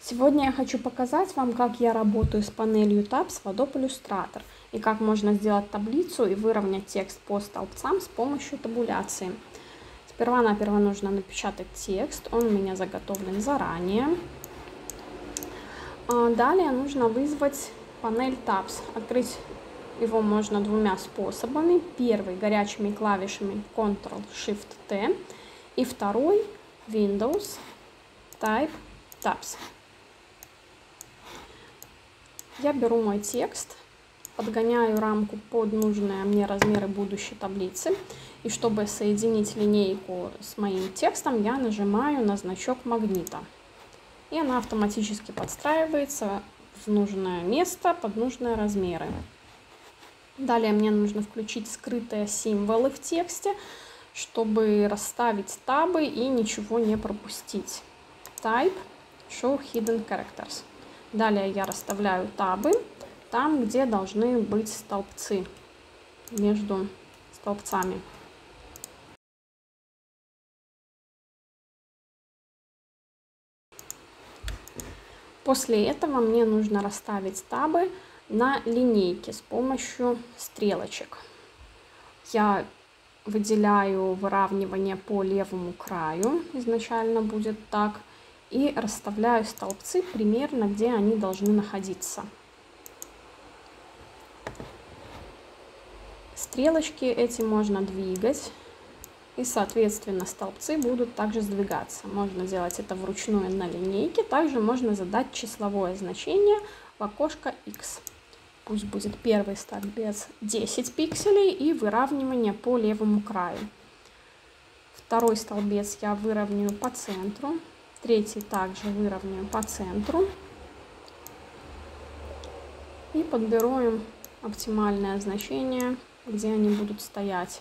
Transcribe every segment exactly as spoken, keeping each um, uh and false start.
Сегодня я хочу показать вам, как я работаю с панелью Tabs в Adobe Illustrator и как можно сделать таблицу и выровнять текст по столбцам с помощью табуляции. Сперва-наперво нужно напечатать текст, он у меня заготовлен заранее. Далее нужно вызвать панель Tabs. Открыть его можно двумя способами. Первый горячими клавишами контрол шифт тэ и второй Windows Type Tabs. Я беру мой текст, подгоняю рамку под нужные мне размеры будущей таблицы. И чтобы соединить линейку с моим текстом, я нажимаю на значок магнита. И она автоматически подстраивается в нужное место под нужные размеры. Далее мне нужно включить скрытые символы в тексте, чтобы расставить табы и ничего не пропустить. Type Show Hidden Characters. Далее я расставляю табы там, где должны быть столбцы, между столбцами. После этого мне нужно расставить табы на линейке с помощью стрелочек. Я выделяю выравнивание по левому краю, изначально будет так, и расставляю столбцы примерно, где они должны находиться. Стрелочки эти можно двигать, и, соответственно, столбцы будут также сдвигаться. Можно делать это вручную на линейке. Также можно задать числовое значение в окошко X. Пусть будет первый столбец десять пикселей и выравнивание по левому краю. Второй столбец я выровняю по центру. Третий также выровняю по центру. И подберу им оптимальное значение, где они будут стоять.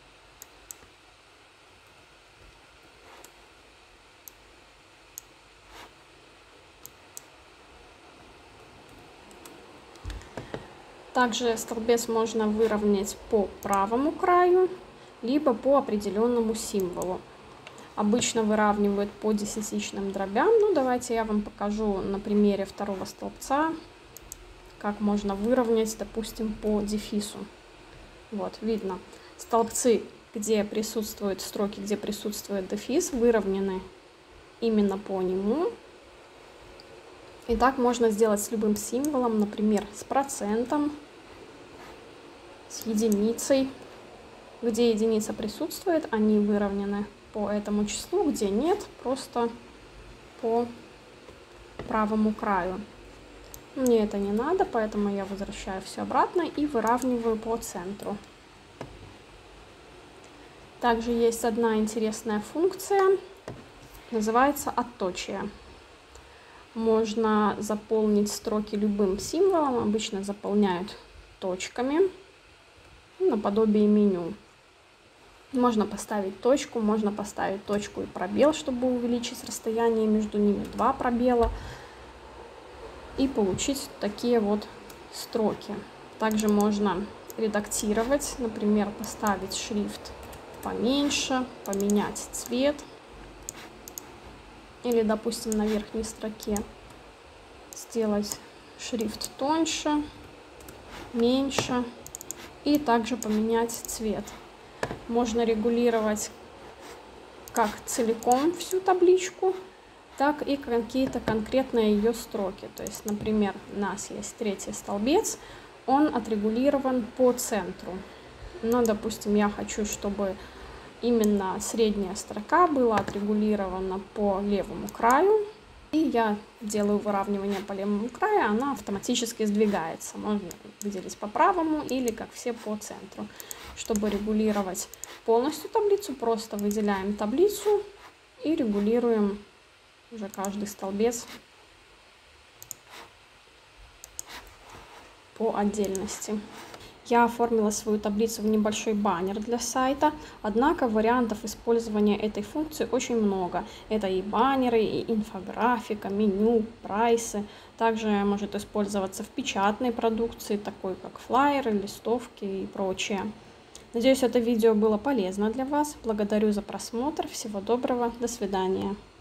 Также столбец можно выровнять по правому краю, либо по определенному символу. Обычно выравнивают по десятичным дробям. Ну, давайте я вам покажу на примере второго столбца, как можно выровнять, допустим, по дефису. Вот, видно, столбцы, где присутствуют строки, где присутствует дефис, выровнены именно по нему. И так можно сделать с любым символом, например, с процентом, с единицей. Где единица присутствует, они выровнены по этому числу, где нет, просто по правому краю. Мне это не надо, поэтому я возвращаю все обратно и выравниваю по центру. Также есть одна интересная функция, называется отточие. Можно заполнить строки любым символом, обычно заполняют точками, наподобие меню. Можно поставить точку, можно поставить точку и пробел, чтобы увеличить расстояние между ними, два пробела, и получить такие вот строки. Также можно редактировать, например, поставить шрифт поменьше, поменять цвет. Или, допустим, на верхней строке сделать шрифт тоньше, меньше и также поменять цвет. Можно регулировать как целиком всю табличку, так и какие-то конкретные ее строки. То есть, например, у нас есть третий столбец, он отрегулирован по центру. Но, допустим, я хочу, чтобы именно средняя строка была отрегулирована по левому краю. И я делаю выравнивание по левому краю, она автоматически сдвигается. Можно выделить по правому или, как все, по центру. Чтобы регулировать полностью таблицу, просто выделяем таблицу и регулируем уже каждый столбец по отдельности. Я оформила свою таблицу в небольшой баннер для сайта, однако вариантов использования этой функции очень много. Это и баннеры, и инфографика, меню, прайсы. Также может использоваться в печатной продукции, такой как флайеры, листовки и прочее. Надеюсь, это видео было полезно для вас. Благодарю за просмотр. Всего доброго. До свидания.